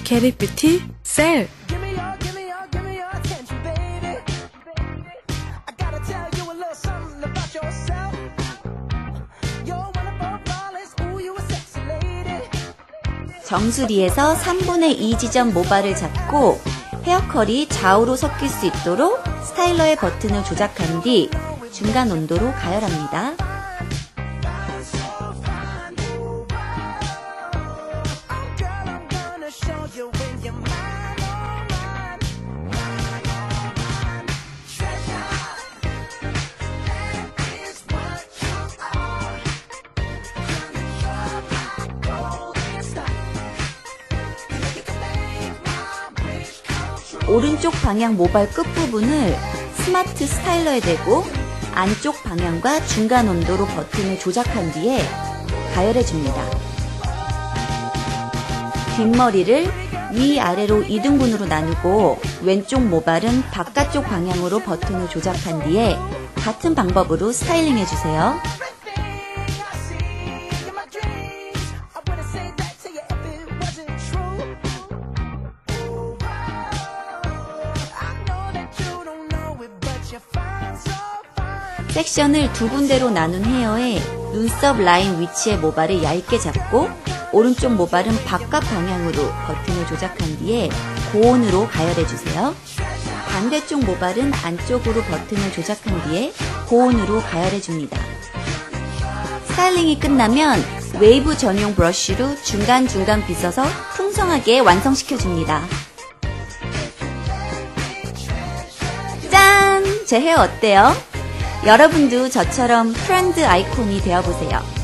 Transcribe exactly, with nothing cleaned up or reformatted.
Get It Beauty 세일! 정수리에서 삼분의 이 지점 모발을 잡고 헤어컬이 좌우로 섞일 수 있도록 스타일러의 버튼을 조작한 뒤 중간 온도로 가열합니다. 오른쪽 방향 모발 끝부분을 스마트 스타일러에 대고 안쪽 방향과 중간 온도로 버튼을 조작한 뒤에 가열해줍니다. 뒷머리를 위아래로 이 등분으로 나누고 왼쪽 모발은 바깥쪽 방향으로 버튼을 조작한 뒤에 같은 방법으로 스타일링해주세요. 섹션을 두 군데로 나눈 헤어에 눈썹 라인 위치의 모발을 얇게 잡고 오른쪽 모발은 바깥 방향으로 버튼을 조작한 뒤에 고온으로 가열해주세요. 반대쪽 모발은 안쪽으로 버튼을 조작한 뒤에 고온으로 가열해줍니다. 스타일링이 끝나면 웨이브 전용 브러쉬로 중간중간 빗어서 풍성하게 완성시켜줍니다. 짠! 제 헤어 어때요? 여러분도 저처럼 트렌드 아이콘이 되어보세요.